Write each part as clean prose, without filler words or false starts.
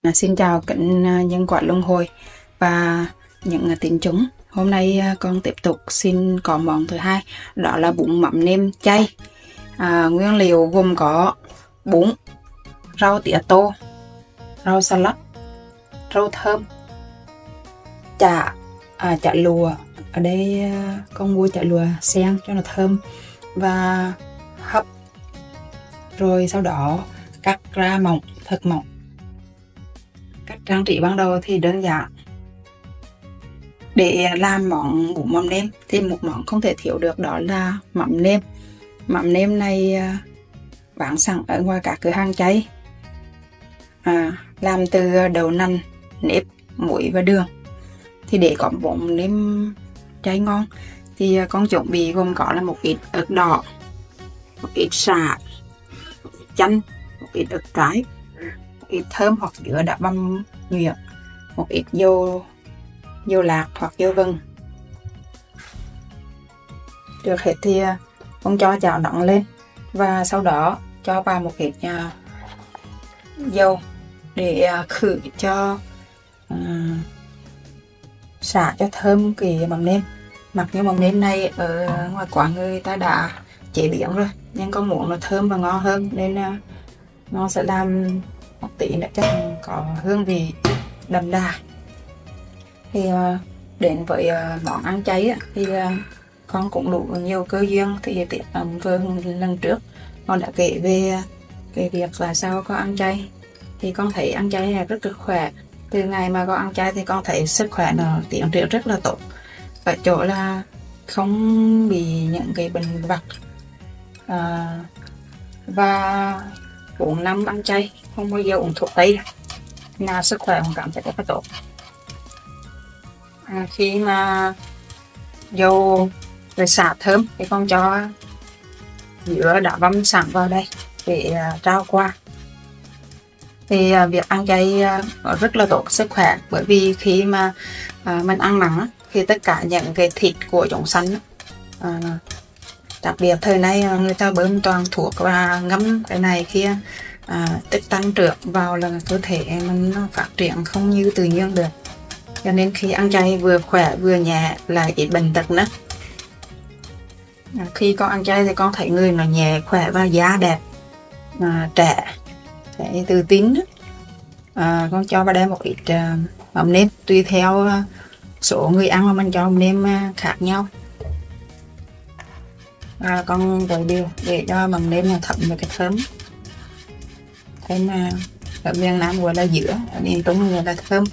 Xin chào kính nhân quả luân hồi và những tín chúng. Hôm nay con tiếp tục xin có món thứ hai, đó là bún mắm nêm chay. Nguyên liệu gồm có bún, rau tía tô, rau salad, rau thơm, chả lụa. Ở đây con mua chả lụa sen cho nó thơm, và hấp. Rồi sau đó cắt ra mỏng, thật mỏng. Cách trang trí ban đầu thì đơn giản. Để làm món bún mắm nêm thì một món không thể thiếu được, đó là mắm nêm. Mắm nêm này bán sẵn ở ngoài các cửa hàng chay, làm từ đậu nành, nếp, muối và đường. Thì để có bún nêm chay ngon thì con chuẩn bị gồm có là một ít ớt đỏ, một ít sả, một ít chanh, một ít ớt trái, một ít thơm hoặc dứa đã băm nhuyễn, một ít dầu lạc hoặc dầu vừng. Trước hết thì con cho chảo nóng lên và sau đó cho vào một ít dầu để khử cho xả cho thơm cái mắm nêm. Mặc như mắm nêm này ở ngoài quán người ta đã chế biến rồi, nhưng con muốn nó thơm và ngon hơn nên nó sẽ làm một tí nữa cho có hương vị đậm đà. Thì đến với món ăn chay thì con cũng đủ nhiều cơ duyên. Thì tiết vừa lần trước con đã kể về cái việc là sao con ăn chay, thì con thấy ăn chay là rất là khỏe. Từ ngày mà con ăn chay thì con thấy sức khỏe nó tiến triển rất là tốt, ở chỗ là không bị những cái bệnh vặt, và 4 năm ăn chay không bao giờ uống thuốc tây là sức khỏe cũng cảm thấy rất là tốt. Khi mà dầu rồi xả thơm thì con cho dứa đã băm sẵn vào đây để trao qua. Thì việc ăn chay rất là tốt sức khỏe, bởi vì khi mà mình ăn mặn thì tất cả những cái thịt của chúng sanh, đặc biệt thời nay người ta bơm toàn thuốc và ngâm cái này kia, tích tăng trưởng vào là cơ thể mình phát triển không như tự nhiên được. Cho nên khi ăn chay vừa khỏe vừa nhẹ, là ít bệnh tật nữa. Khi con ăn chay thì con thấy người nó nhẹ khỏe và da đẹp, trẻ, tự tin. Con cho vào đây một ít mắm nêm, tùy theo số người ăn mà mình cho mắm nêm khác nhau. Con rồi điều để cho mắm nêm là thấm vào cái thơm. Ở miền Nam gọi là dứa, ở miền Trung gọi là thơm.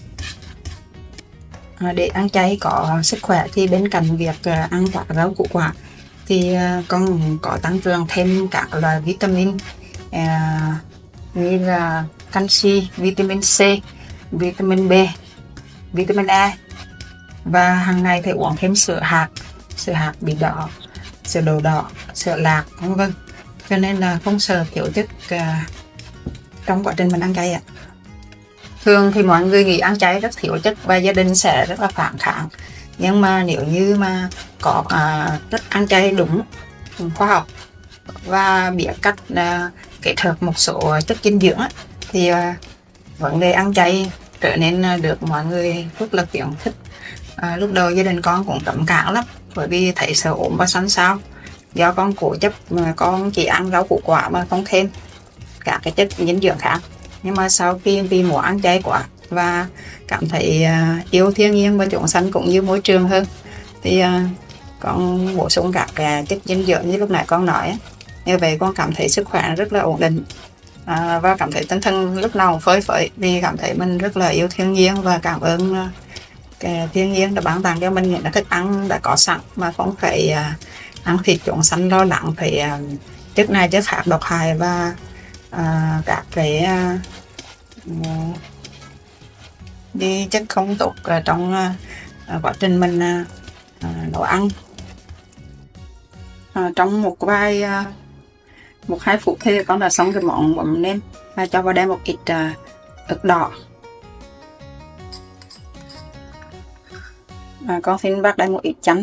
Để ăn chay có sức khỏe thì bên cạnh việc ăn các rau củ quả thì con có tăng cường thêm các loại vitamin như là canxi, vitamin C, vitamin B, vitamin E, và hàng ngày thì uống thêm sữa hạt bí đỏ, sữa đậu đỏ, sữa lạc, vân vân. Cho nên là không sợ thiếu chất trong quá trình mình ăn chay ạ. Thường thì mọi người nghĩ ăn chay rất thiếu chất và gia đình sẽ rất là phản kháng, nhưng mà nếu như mà có cách ăn chay đúng khoa học và biết cách kết hợp một số chất dinh dưỡng thì vấn đề ăn chay trở nên được mọi người rất là khuyến khích. Lúc đầu gia đình con cũng cấm cản lắm, bởi vì thấy sợ ốm và xanh xao, do con cố chấp mà con chỉ ăn rau củ quả mà không thêm các cái chất dinh dưỡng khác. Nhưng mà sau khi vì muốn ăn chay quá và cảm thấy yêu thiên nhiên và chúng sanh cũng như môi trường hơn, thì con bổ sung các cái chất dinh dưỡng như lúc nãy con nói. Như vậy con cảm thấy sức khỏe rất là ổn định, và cảm thấy tinh thần lúc nào cũng phơi phới, vì cảm thấy mình rất là yêu thiên nhiên và cảm ơn cái thiên nhiên đã ban tặng cho mình những thức ăn đã có sẵn, mà không phải ăn thịt chúng sanh lo lắng phải chất này chất khác độc hại và các cái đi chất không tốt trong quá trình mình nấu ăn. Trong một hai phút thì con đã xong cái món mắm nêm, và cho vào đây một ít ớt đỏ. Con xin vắt đây một ít chanh,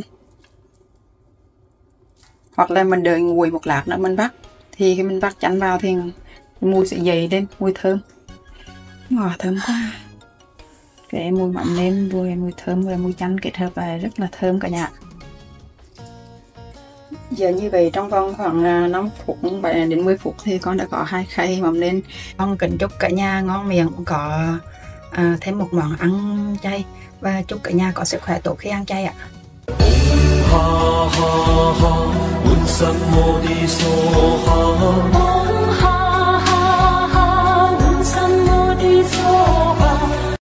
hoặc là mình đợi nguội một lát nữa mình vắt, thì khi mình vắt chanh vào thì mùi sẽ dậy lên, mùi thơm. Ngọt thơm quá. Cái mùi mắm nêm, mùi thơm và mùi chanh kết hợp lại rất là thơm cả nhà. Giờ như vậy trong vòng khoảng 5 phút 7 đến 10 phút thì con đã có 2 khay mắm nêm. Con kính chúc cả nhà ngon miệng, có thêm một món ăn chay và chúc cả nhà có sức khỏe tốt khi ăn chay ạ. 哈哈哈，滿心我的梭哈。